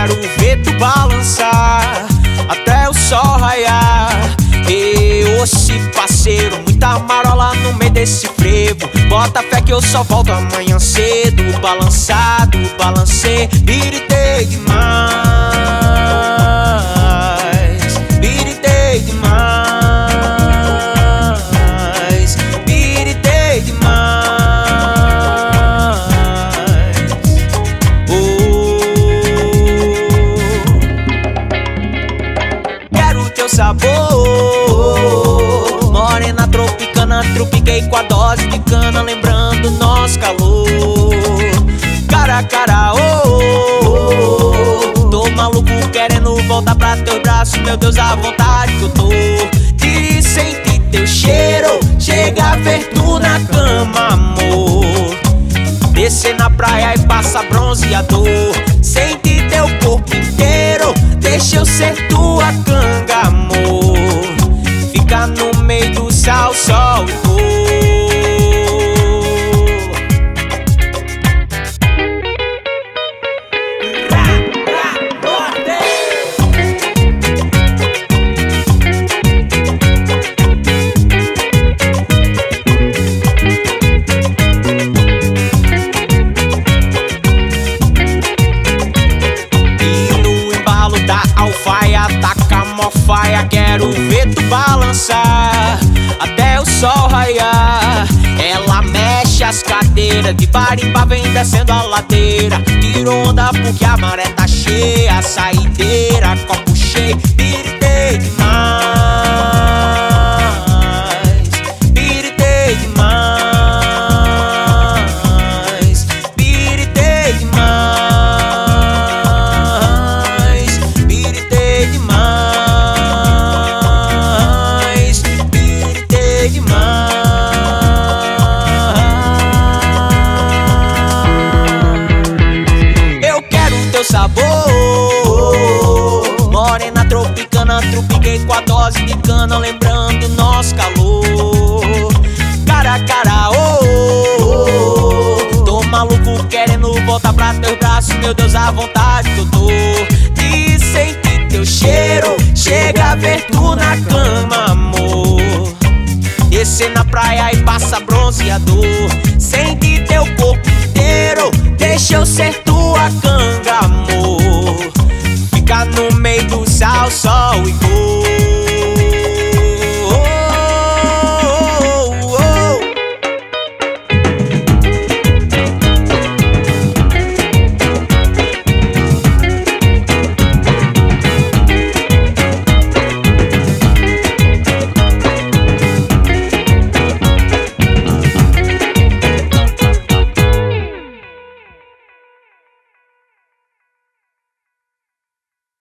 quero ver tu balançar até o sol raiar. E oxe parceiro, muita marola no meio desse frevo. Bota fé que eu só volto amanhã cedo. Balançado, balancei, biritei demais. Biritei demais. Biritei demais. Quero teu sabor, morena tropicana. Tropiquei com a dose de cana, lembrando nosso calor. Cara a cara, tô maluco querendo voltar pra teus braços. Meu Deus, a vontade que eu tô de sentir teu cheiro. Chega a ver tu na cama, amor. Descer na praia e passa bronzeador. Sentir teu corpo inteiro. Deixa eu ser tua canga, amor. Fica no meio do sal, sol e dor. Alfaia, taca mofaia, quero ver tu balançar até o sol raiar. Ela mexe as cadeiras, de barimbá vem descendo a ladeira. Tirou onda porque a maré tá cheia, saideira, copo cheio, biritei demais. Biritei demais. Biritei demais. Sabor, morena tropicana. Tropiquei com a dose de cana, lembrando nosso calor. Cara a cara, tô maluco querendo voltar pra teus braços. Meu Deus, a vontade que eu tô de sentir teu cheiro. Chega a ver tu na cama, amor. Descer na praia e passa bronzeador. Sentir teu corpo inteiro. Deixa eu ser tua canga, amor. Fica no meio do sal, sol e cor.